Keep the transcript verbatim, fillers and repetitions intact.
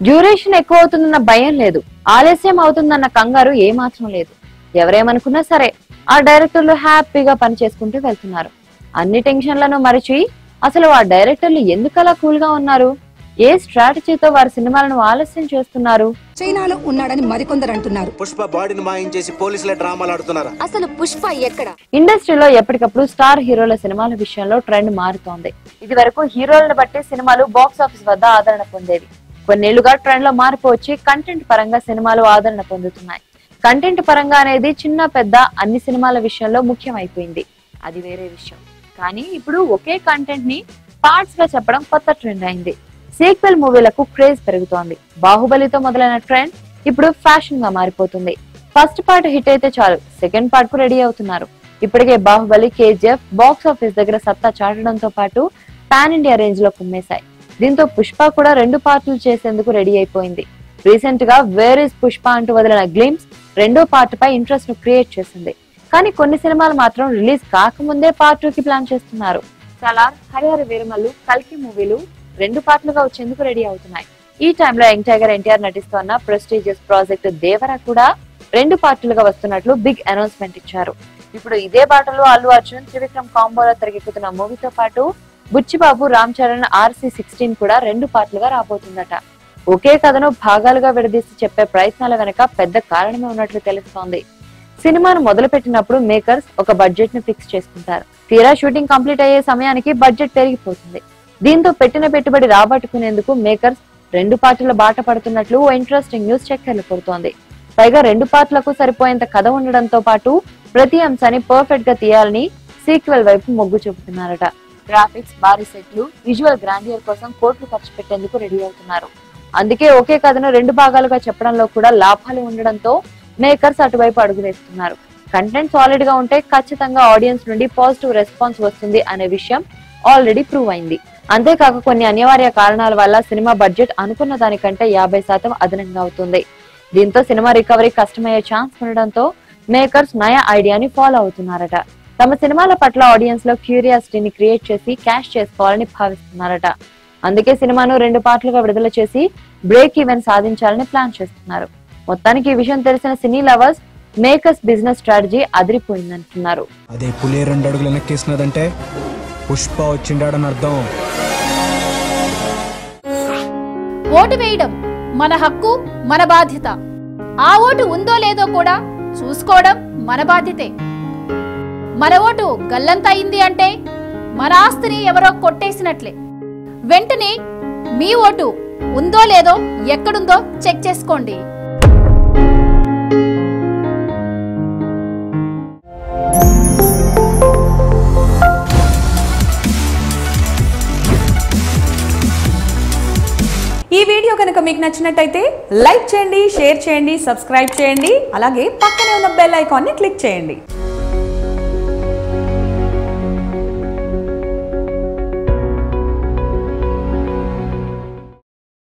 Duration ఎక్కువ అవుతుందన్న భయం లేదు, ఆలస్యం అవుతుందన్న కంగారు ఏమాత్రం లేదు. ఎవరేమనుకున్నా సరే ఆ డైరెక్టర్లు హ్యాపీగా పని చేసుకుంటూ వెళ్తున్నారు. అన్ని టెన్షన్లను మరిచి అసలు ఆ డైరెక్టర్లు ఎందుకలా కూల్ గా ఉన్నారు? ఏ స్ట్రాటజీతో వారి సినిమాలను ఆలస్యం చేస్తున్నారు? చైనాలో ఉన్నాడని మరికొందరు అంటున్నారు. పుష్ప బాడీని మాయించేసి పోలీసుల డ్రామాలు ఆడుతున్నారు. అసలు పుష్ప ఎక్కడ? ఇండస్ట్రీలో ఎప్పటికప్పుడు స్టార్ హీరోల సినిమాల విషయంలో ట్రెండ్ మారుతోంది. ఇది వరకు హీరోలను బట్టి సినిమాలు బాక్స్ ఆఫీస్ వద్ద ఆదరణ పొందేవి. కొన్నేళ్లుగా ట్రెండ్ లో మార్పు వచ్చి కంటెంట్ పరంగా సినిమాలు ఆదరణ పొందుతున్నాయి. కంటెంట్ పరంగా అనేది చిన్న పెద్ద అన్ని సినిమాల విషయంలో ముఖ్యమైపోయింది, అది వేరే విషయం. కానీ ఇప్పుడు ఒకే కంటెంట్ ని పార్ట్స్ గా చెప్పడం కొత్త ట్రెండ్ అయింది. సీక్వెల్ మూవీలకు క్రేజ్ పెరుగుతోంది. బాహుబలితో మొదలైన ట్రెండ్ ఇప్పుడు ఫ్యాషన్ గా మారిపోతుంది. ఫస్ట్ పార్ట్ హిట్ అయితే చాలు, సెకండ్ పార్ట్ కు రెడీ అవుతున్నారు. ఇప్పటికే బాహుబలి, కేజీఎఫ్ బాక్స్ ఆఫీస్ దగ్గర సత్తా చాటడంతో పాటు పాన్ ఇండియా రేంజ్ లో కుమ్మేశాయి. దీంతో పుష్ప కూడా రెండు పార్ట్లు చేసేందుకు రెడీ అయిపోయింది. రీసెంట్ గా వేర్ ఇస్ పుష్ప అంటూ వదిలిన గ్లిమ్స్ రెండో పార్ట్ పై ఇంట్రెస్ట్ ను క్రియేట్ చేసింది. కానీ కొన్ని సినిమాలు మాత్రం రిలీజ్ కాకముందే పార్ట్ టూ కి ప్లాన్ చేస్తున్నారు. సలార్, హరిహర వీరమల్లు, కల్కి మూవీలు రెండు పార్ట్లుగా వచ్చేందుకు రెడీ అవుతున్నాయి. ఈ టైంలో యంగ్ టైగర్ ఎన్టీఆర్ నటిస్తున్న ప్రెస్టీజియస్ ప్రాజెక్ట్ దేవరా కూడా రెండు పార్ట్లుగా వస్తున్నట్లు బిగ్ అనౌన్స్మెంట్ ఇచ్చారు. ఇప్పుడు ఇదే బాటలో అల్లు అర్జున్, త్రివిక్రమ్ కాంబోలో తెరకెక్కుతున్న మూవీతో పాటు బుచ్చిబాబు, రామ్ చరణ్ ఆర్సీ సిక్స్టీన్ కూడా రెండు పార్ట్లుగా రాబోతుందట. ఒకే కథను భాగాలుగా విడదీసి చెప్పే ప్రయత్నాల వెనక పెద్ద కారణమే ఉన్నట్లు తెలుస్తోంది. సినిమాను మొదలు పెట్టినప్పుడు మేకర్స్ ఒక బడ్జెట్ ని ఫిక్స్ చేసుకుంటారు. తీరా షూటింగ్ కంప్లీట్ అయ్యే సమయానికి బడ్జెట్ పెరిగిపోతుంది. దీంతో పెట్టిన పెట్టుబడి రాబట్టుకునేందుకు మేకర్స్ రెండు పార్టీల బాట పడుతున్నట్లు ఓ ఇంట్రెస్టింగ్ న్యూస్ చక్కర్లు కొడుతోంది. పైగా రెండు పార్ట్లకు సరిపోయేంత కథ ఉండడంతో పాటు ప్రతి అంశాన్ని పర్ఫెక్ట్ గా తీయాలని సీక్వెల్ వైపు మొగ్గు చూపుతున్నారట. గ్రాఫిక్స్, భారీ సెట్లు, విజువల్ గ్రాండియర్ కోసం కోట్లు ఖర్చు పెట్టేందుకు రెడీ అవుతున్నారు. అందుకే ఒకే కథను రెండు భాగాలుగా చెప్పడంలో కూడా లాభాలు ఉండడంతో మేకర్స్ అటువైపు అడుగులేస్తున్నారు. కంటెంట్ సాలిడ్ గా ఉంటే ఖచ్చితంగా ఆడియన్స్ నుండి పాజిటివ్ రెస్పాన్స్ వస్తుంది అనే విషయం ఆల్రెడీ ప్రూవ్ అయింది. అంతేకాక కొన్ని అనివార్య కారణాల వల్ల సినిమా బడ్జెట్ అనుకున్న దానికంటే యాభై శాతం అదనంగా అవుతుంది. దీంతో సినిమా రికవరీ కష్టమయ్యే ఛాన్స్ ఉండడంతో మేకర్స్ నయా ఐడియాని ఫాలో అవుతున్నారట. తమ సినిమాల పట్ల ఆడియన్స్ లో క్యూరియాసిటీని క్రియేట్ చేసి క్యాష్ చేసుకోవాలని భావిస్తున్నారట. అందుకే సినిమాను రెండు పార్ట్లుగా విడుదల చేసి బ్రేక్ ఈవెన్ సాధించాలని ప్లాన్ చేస్తున్నారు. మొత్తానికి ఈ విషయం తెలిసిన cine lovers makers business strategy అదిరిపోయిందంటున్నారు. అదే పులే రెండు అడుగులు వెనక్కేసినదంటే పుష్ప వచ్చిండాడని అర్థం. ఓటు వేయడం మన హక్కు, మన బాధ్యత. ఆ ఓటు ఉందో లేదో కూడా చూసుకోవడం మన బాధ్యతే. మన ఓటు గల్లంత అయింది అంటే మన ఆస్తిని ఎవరో కొట్టేసినట్లే. వెంటనే మీ ఓటు ఉందో లేదో ఎక్కడుందో చెక్ చేసుకోండి. ఈ వీడియో కనుక మీకు నచ్చినట్టయితే లైక్ చేయండి, షేర్ చేయండి, సబ్స్క్రైబ్ చేయండి. అలాగే పక్కనే ఉన్న బెల్ ఐకాన్ని క్లిక్ చేయండి.